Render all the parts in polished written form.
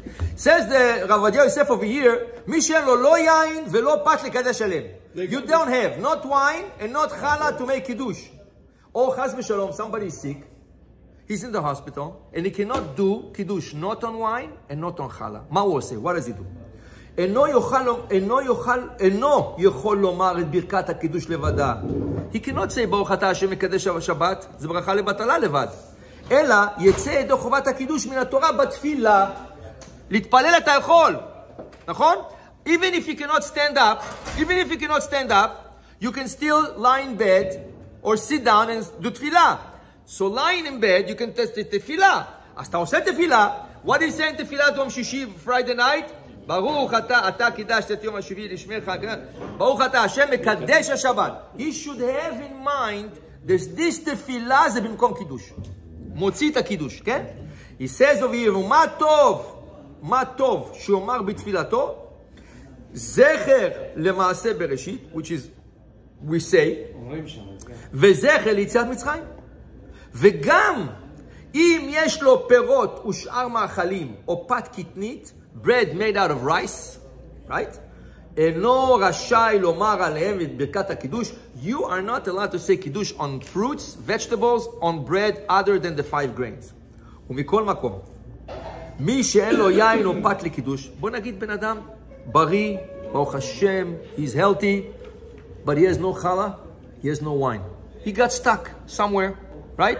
Says the Rav Ovadia Yosef over here, מי שאין לו לא יין ולא פת לקדש עליהם. You don't have not wine and not challah to make kiddush. Or chas v'shalom, somebody is sick, he's in the hospital, and he cannot do kiddush not on wine and not on challah. מה הוא עושה? What does he do? אינו יכול לומר את ברכת הקידוש לבדה. He cannot say ברוך אתה השם מקדש השבת, זה ברכה לבטלה לבד. אלא יצא ידו חובת הקידוש מן התורה בתפילה. להתפלל אתה יכול, נכון? Even if you cannot stand up, you can still lie in bed or sit down and do tefillah. So lying in bed, you can test the tefillah. אז אתה עושה תפילה, what is saying תפילה יום שישי, Friday night? ברוך אתה קידשת את יום השביעי לשמך, ברוך אתה השם מקדש השבת. He should have in mind this תפילה זה במקום קידוש. מוציא את הקידוש, כן? He says over here, מה טוב שאומר בתפילתו, זכר למעשה בראשית, which is, we say, וזכר ליציאת מצרים. וגם אם יש לו פירות ושאר מאכלים, או פת קטנית, bread made out of rice, right? אינו רשאי לומר עליהם את ברכת הקידוש. You are not allowed to say קידוש on fruits, vegetables, on bread other than the 5 grains. ומכל מקום, מי שאין לו יין או פת לקידוש, בוא נגיד בן אדם בריא, ברוך השם, he's healthy, but he has no challah, he has no wine. He got stuck somewhere, right?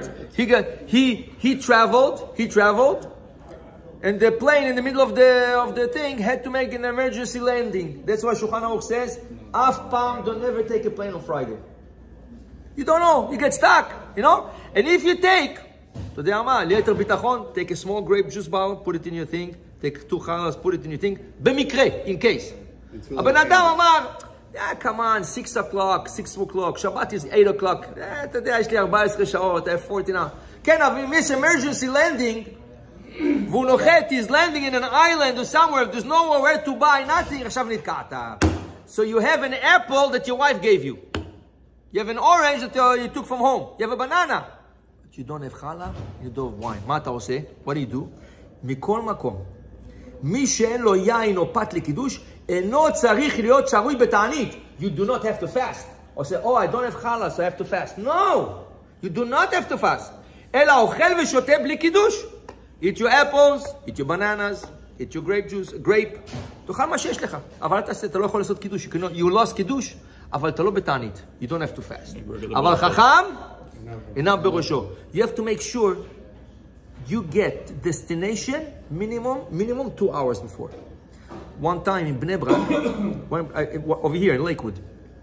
He traveled, and the plane in the middle of the thing had to make an emergency landing. That's why Shulchan Aruch says, Af Pam, don't ever take a plane on Friday. You don't know, you get stuck, you know? And if you take, אתה יודע מה, ליתר ביטחון, take a small grape juice bottle, put it in your thing, take 2 challahs, put it in your thing, במקרה, in case. הבן אדם אמר, come on, 6 o'clock, שבת is 8 o'clock, אתה יודע, יש לי 14 שעות, I have 14 hours. כן, אבל אם יש emergency landing, והוא נוחת, he's landing in an island or somewhere, there's nowhere where to buy, nothing, עכשיו נתקעת. So you have an apple that your wife gave you. You have an orange that you took from home. You have a banana. But you don't have challah, you don't have wine. מה אתה עושה? What do you do? מכל מקום. מי שאין לו יין או פת לקידוש, אינו צריך להיות שרוי בתענית. You do not have to fast. Or say, oh, I don't have challah, so I have to fast. No! You do not have to fast. אלא אוכל ושותה בלי קידוש. Eat your apples, eat your bananas, eat your grape juice, grape. תאכל מה שיש לך. אבל אתה לא יכול לעשות קידוש. You lost קידוש, אבל אתה לא בתענית. You don't have to fast. אבל חכם, עיניו בראשו. You have to make sure you get destination minimum 2 hours before. One time in Bnei Brak, over here in Lakewood,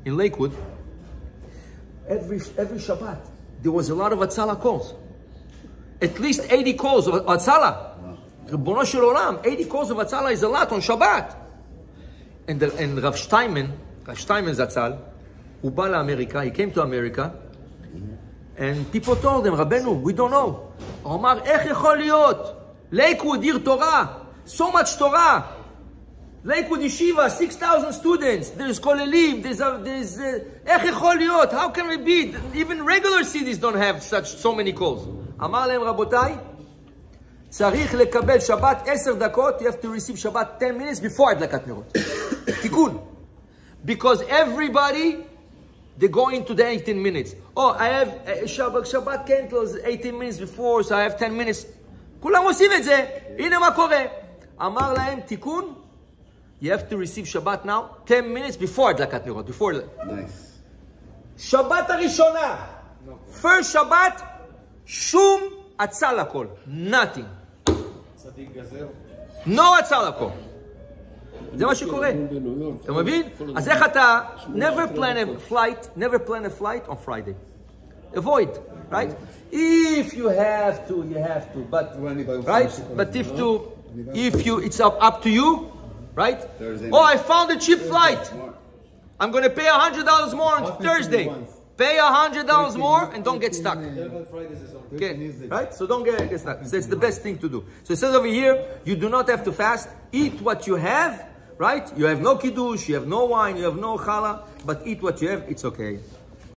every Shabbat, there was a lot of Hatzalah calls. At least 80 calls of Hatzalah. Ribono shel olam, 80 calls of Hatzalah is a lot on Shabbat. And Rav Steinman Zatzal, who bá לאמריקה, he came to America, and people told him, Rabbeinu, we don't know. הוא אמר, איך יכול להיות? Lakewood, עיר תורה, so much Torah. Lakewood Yeshiva, 6,000 students, there's kolelim, there's איך יכול להיות? How can it be? Even regular cities don't have so many calls. אמר להם, רבותיי, צריך לקבל שבת 10 דקות, you have to receive שבת 10 minutes before הדלקת נרות. תיקון. Because everybody, they go into the 18 minutes. Oh, I have Shabbat candles 18 minutes before, so I have 10 minutes. כולם עושים את זה. הנה מה קורה. אמר להם, תיקון, you have to receive Shabbat now 10 minutes before הדלקת נרות. Before. Nice. שבת הראשונה. First Shabbat, שום הצלה כל. Nothing. No הצלה כל. זה מה שקורה. אתה מבין? אז איך אתה, never plan a flight on Friday. Avoid, right? If you have to, but, right? But it's up to you, right? Oh, I found a cheap flight. I'm going to pay $100 more on Thursday. Pay $100 more and don't get stuck. Okay, right? So don't get stuck. That's the best thing to do. So it says over here, you do not have to fast. Eat what you have, right? You have no kiddush, you have no wine, you have no challah, but eat what you have, it's okay.